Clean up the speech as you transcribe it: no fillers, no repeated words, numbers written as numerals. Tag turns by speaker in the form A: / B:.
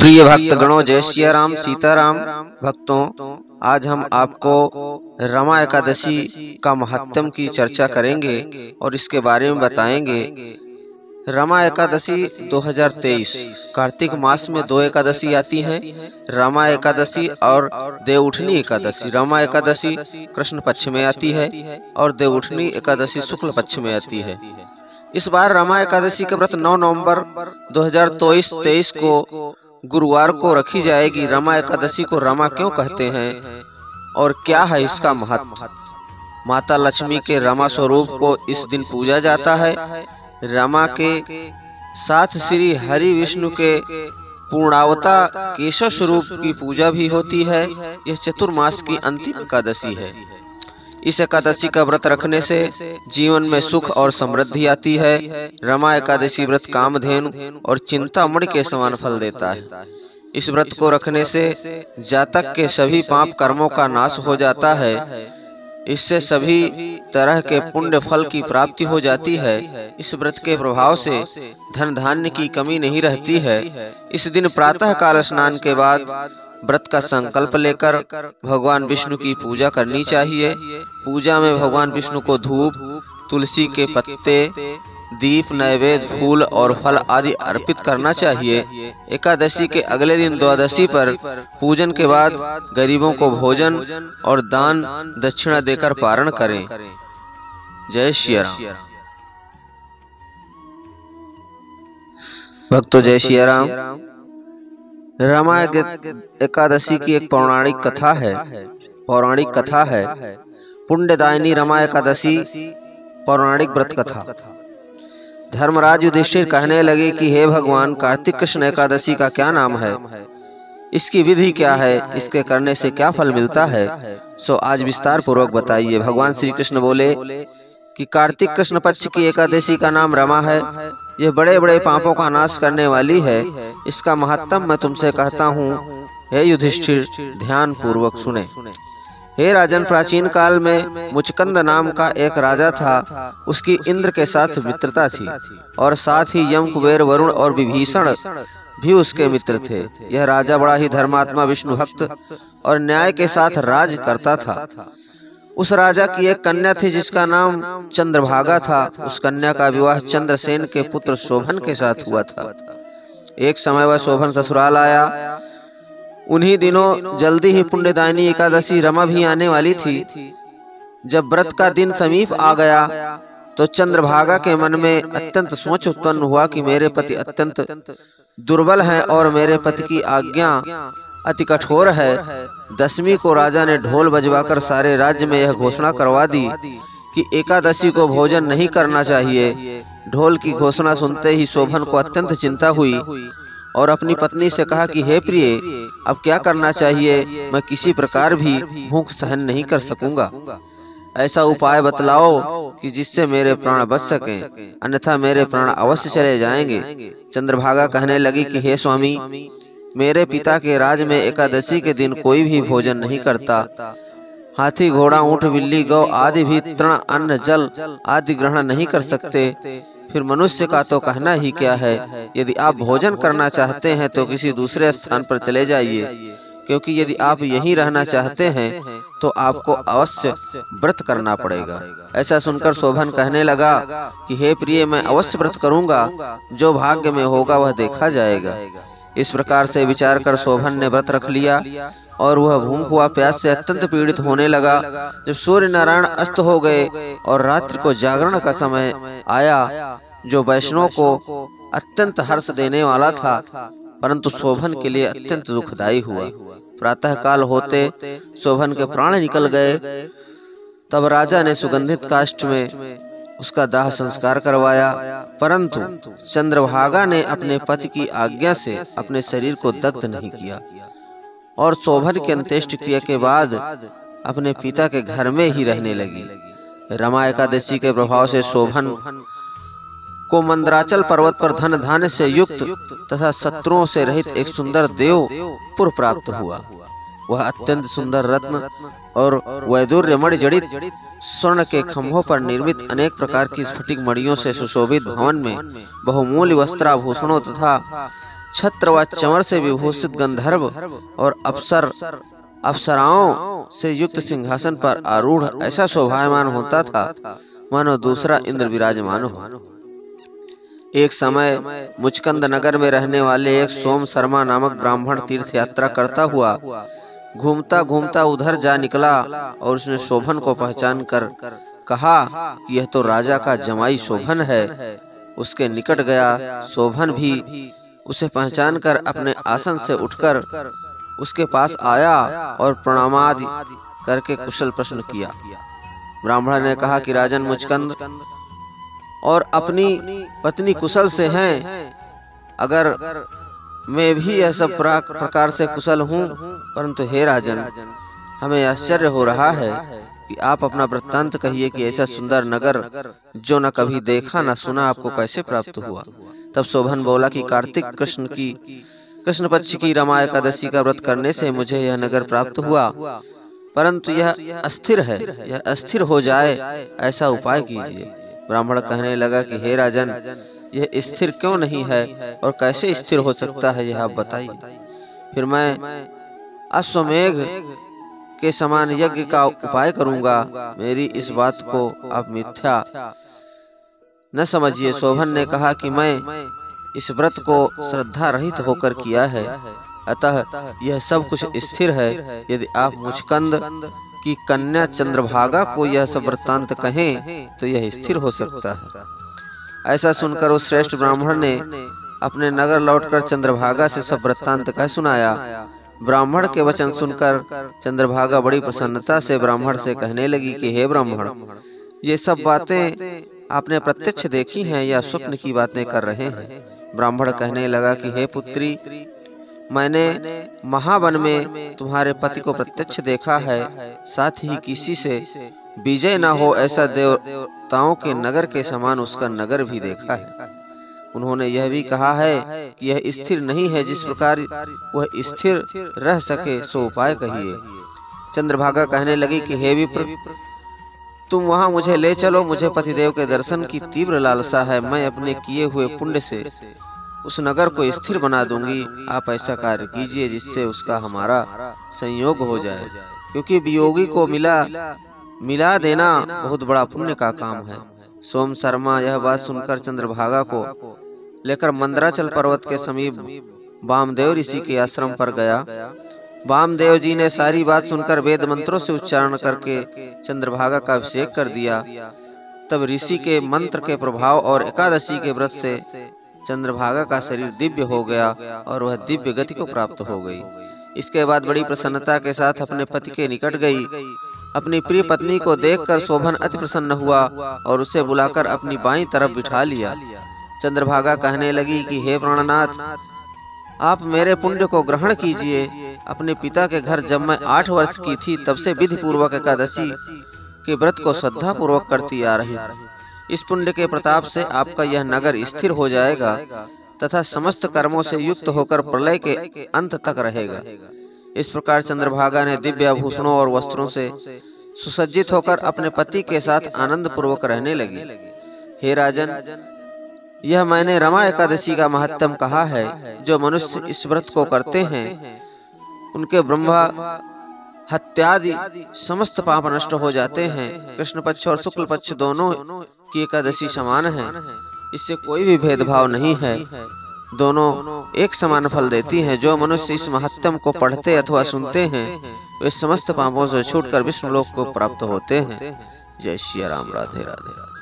A: प्रिय भक्तगणों, जय सिया राम सीताराम। भक्तों, आज हम आपको रमा एकादशी का महत्व की चर्चा करेंगे और इसके बारे में बताएंगे। रमा एकादशी 2023 कार्तिक मास में 2 एकादशी आती हैं, रमा एकादशी और देवउठनी एकादशी। रमा एकादशी कृष्ण पक्ष में आती है और देवउठनी एकादशी शुक्ल पक्ष में आती है। इस बार रमा एकादशी का व्रत 9 नवंबर 2023 को गुरुवार को रखी जाएगी। रमा एकादशी को रमा क्यों कहते हैं और क्या है इसका महत्व? माता लक्ष्मी के रमा स्वरूप को इस दिन पूजा जाता है। रमा के साथ श्री हरि विष्णु के पूर्णावता केशव स्वरूप की पूजा भी होती है। यह चतुर्मास की अंतिम एकादशी है। इस एकादशी का व्रत रखने से जीवन में सुख और समृद्धि आती है। रमा एकादशी व्रत कामधेनु और चिंतामणि के समान फल देता है। इस व्रत को रखने से जातक के सभी पाप कर्मों का नाश हो जाता है। इससे सभी तरह के पुण्य फल की प्राप्ति हो जाती है। इस व्रत के प्रभाव से धन धान्य की कमी नहीं रहती है। इस दिन प्रातः काल स्नान के बाद व्रत का संकल्प लेकर भगवान विष्णु की पूजा करनी चाहिए। पूजा में भगवान विष्णु को धूप, तुलसी के पत्ते, दीप, नैवेद्य, फूल और फल आदि अर्पित करना चाहिए। एकादशी के अगले दिन द्वादशी पर पूजन के बाद गरीबों को भोजन और दान दक्षिणा देकर पारण करें। जय श्री राम। भक्तों, जय श्री राम। रमा एकादशी की एक पौराणिक कथा है। पुण्यदायिनी रमा एकादशी पौराणिक व्रत कथा। धर्मराज युधिष्ठिर कहने लगे कि हे भगवान, कार्तिक कृष्ण एकादशी का क्या नाम है, इसकी विधि क्या है, इसके करने से क्या फल मिलता है, सो आज विस्तार पूर्वक बताइए। भगवान श्री कृष्ण बोले कि कार्तिक कृष्ण पक्ष की एकादशी का नाम रमा है। यह बड़े बड़े पापों का नाश करने वाली है। इसका महत्व मैं तुमसे कहता हूँ। हे युधिष्ठिर, ध्यान पूर्वक सुने। हे राजन, प्राचीन काल में मुचकंद नाम का एक राजा था। उसकी इंद्र के साथ मित्रता थी और साथ ही यम, कुबेर, वरुण और विभीषण भी उसके मित्र थे। यह राजा बड़ा ही धर्मात्मा, विष्णु भक्त और न्याय के साथ राज करता था। उस राजा की एक कन्या थी जिसका नाम चंद्रभागा था। उस कन्या का विवाह चंद्रसेन के पुत्र शोभन के साथ हुआ था। एक समय वह शोभन ससुराल आया। उन्हीं दिनों जल्दी ही पुण्यदायिनी एकादशी रमा भी आने वाली थी। जब व्रत का दिन समीप आ गया तो चंद्रभागा के मन में अत्यंत सोच उत्पन्न हुआ कि मेरे पति अत्यंत दुर्बल हैं और मेरे पति की आज्ञा अति कठोर है। दशमी को राजा ने ढोल बजवाकर सारे राज्य में यह घोषणा करवा दी कि एकादशी को भोजन नहीं करना चाहिए। ढोल की घोषणा सुनते ही शोभन को अत्यंत चिंता हुई और अपनी पत्नी से कहा कि हे प्रिय, अब क्या करना चाहिए? मैं किसी प्रकार भी भूख सहन नहीं कर सकूंगा। ऐसा उपाय बतलाओ कि जिससे मेरे प्राण बच सकें, अन्यथा मेरे प्राण अवश्य चले जाएंगे। चंद्रभागा कहने लगी कि हे स्वामी, मेरे पिता के राज में एकादशी के दिन कोई भी भोजन नहीं करता। हाथी, घोड़ा, ऊंट, बिल्ली, गौ आदि भी तृण, अन्न, जल आदि ग्रहण नहीं कर सकते। फिर मनुष्य का तो कहना ही क्या है। यदि आप भोजन करना चाहते हैं तो किसी दूसरे स्थान पर चले जाइए, क्योंकि यदि आप यहीं रहना चाहते हैं तो आपको अवश्य व्रत करना पड़ेगा। ऐसा सुनकर शोभन कहने लगा कि हे प्रिय, मैं अवश्य व्रत करूंगा। जो भाग्य में होगा वह देखा जाएगा। इस प्रकार से विचार कर शोभन ने व्रत रख लिया और वह भूख व प्यास से अत्यंत पीड़ित होने लगा। जब सूर्य नारायण अस्त हो गए और रात्रि को जागरण का समय आया, जो वैष्णव को अत्यंत हर्ष देने वाला था, परंतु शोभन के लिए अत्यंत दुखदायी हुआ। प्रातः काल होते शोभन के प्राण निकल गए। तब राजा ने सुगंधित काष्ठ में उसका दाह संस्कार करवाया, परंतु चंद्रभागा ने अपने पति की आज्ञा से अपने शरीर को दग्ध नहीं किया और शोभन की अंत्येष्टि क्रिया के बाद अपने पिता के घर में ही रहने लगी। रमा एकादशी के प्रभाव से शोभन को मंदराचल पर्वत पर धन धान्य से युक्त तथा शत्रुओं से रहित एक सुंदर देवपुर प्राप्त हुआ। वह अत्यंत सुंदर रत्न और वैदुर्य मणि जड़ित स्वर्ण के खंभों पर निर्मित अनेक प्रकार की स्फटिक मणियों से सुशोभित भवन में बहुमूल्य वस्त्राभूषणों तथा छत्र व चंवर से विभूषित गंधर्व और अप्सराओं से युक्त सिंहासन पर आरूढ़ ऐसा शोभायमान होता था मानो दूसरा इंद्र विराजमान हो। एक समय मुचकंद नगर में रहने वाले एक सोम शर्मा नामक ब्राह्मण तीर्थ यात्रा करता हुआ घूमता घूमता उधर जा निकला और उसने शोभन को पहचान कर कहा कि यह तो राजा का जमाई शोभन है। उसके निकट गया। शोभन भी उसे पहचान कर अपने आसन से उठकर उसके पास आया और प्रणामादि करके कुशल प्रश्न किया। ब्राह्मण ने कहा कि राजन मुचकंद और अपनी पत्नी कुशल से हैं। अगर मैं भी यह सब प्रकार से कुशल हूँ, परंतु हे राजन, हमें आश्चर्य हो रहा है कि आप अपना वृत्तांत कहिए कि ऐसा सुंदर नगर जो न कभी देखा न सुना आपको कैसे प्राप्त हुआ। तब शोभन बोला कि कार्तिक कृष्ण पक्ष की रमा एकादशी का व्रत करने से मुझे यह नगर प्राप्त हुआ, परंतु यह अस्थिर है। यह अस्थिर हो जाए ऐसा उपाय कीजिए। ब्राह्मण कहने लगा कि हे राजन, यह स्थिर क्यों नहीं है और कैसे स्थिर हो सकता है, यह आप बताइए। फिर मैं अश्वमेघ के समान यज्ञ का उपाय करूंगा। मेरी इस बात को आप मिथ्या न समझिए। शोभन ने कहा कि मैं इस व्रत को श्रद्धा रहित होकर किया है, अतः यह सब कुछ स्थिर है। यदि आप मुचकंद की कन्या चंद्रभागा को यह सब वृत्तांत कहें तो यह स्थिर हो सकता है। ऐसा सुनकर उस श्रेष्ठ ब्राह्मण ने अपने नगर लौटकर चंद्रभागा से सब वृत्तांत कह सुनाया। ब्राह्मण के वचन सुनकर चंद्रभागा बड़ी प्रसन्नता से ब्राह्मण से कहने लगी कि हे ब्राह्मण, ये सब बातें आपने प्रत्यक्ष देखी हैं या स्वप्न की बातें कर रहे हैं। ब्राह्मण कहने लगा कि हे पुत्री, मैंने महावन में तुम्हारे पति को प्रत्यक्ष देखा है, साथ ही किसी से विजय न हो ऐसा देवताओं के नगर के समान उसका नगर भी देखा है। उन्होंने यह भी कहा है कि यह स्थिर नहीं है। जिस प्रकार वह स्थिर रह सके सो उपाय कहिए। चंद्रभागा कहने लगी कि हे विप्र, तुम वहां मुझे ले चलो। मुझे पतिदेव के दर्शन की तीव्र लालसा है। मैं अपने किए हुए पुण्य से उस नगर को स्थिर बना दूंगी। आप ऐसा कार्य कीजिए जिससे उसका हमारा संयोग हो जाए, क्योंकि वियोगी को मिला देना बहुत बड़ा पुण्य का काम है। सोम शर्मा यह बात सुनकर चंद्रभागा को लेकर मंदराचल पर्वत के समीप वामदेव ऋषि के आश्रम पर गया। वामदेव जी ने सारी बात सुनकर वेद मंत्रों से उच्चारण करके चंद्रभागा का अभिषेक कर दिया। तब ऋषि के मंत्र के प्रभाव और एकादशी के व्रत से चंद्रभागा का शरीर दिव्य हो गया और वह दिव्य गति को प्राप्त हो गई। इसके बाद बड़ी प्रसन्नता के साथ अपने पति के निकट गई। अपनी प्रिय पत्नी को देखकर शोभन अति प्रसन्न हुआ और उसे बुलाकर अपनी बाईं तरफ बिठा लिया। चंद्रभागा कहने लगी कि हे प्राणनाथ, आप मेरे पुण्य को ग्रहण कीजिए। अपने पिता के घर जब मैं 8 वर्ष की थी, तब से विधि पूर्वक एकादशी के व्रत को श्रद्धा पूर्वक करती आ रही हूँ। इस पुण्य के प्रताप से आपका यह नगर स्थिर हो जाएगा तथा समस्त कर्मों से युक्त होकर प्रलय के अंत तक रहेगा। इस प्रकार चंद्रभागा ने दिव्य आभूषणों और वस्त्रों से सुसज्जित होकर अपने पति के साथ आनंद पूर्वक रहने लगी। हे राजन, यह मैंने रमा एकादशी का महत्तम कहा है। जो मनुष्य इस व्रत को करते हैं उनके ब्रह्मा हत्यादि समस्त पाप नष्ट हो जाते हैं। कृष्ण पक्ष और शुक्ल पक्ष दोनों की एकादशी समान है। इससे कोई भी भेदभाव नहीं है। दोनों एक समान फल देती हैं। जो मनुष्य इस महत्तम को पढ़ते अथवा सुनते हैं वे समस्त पापों से छूटकर विष्णु लोक को प्राप्त होते हैं। जय श्री राम। राधे राधे।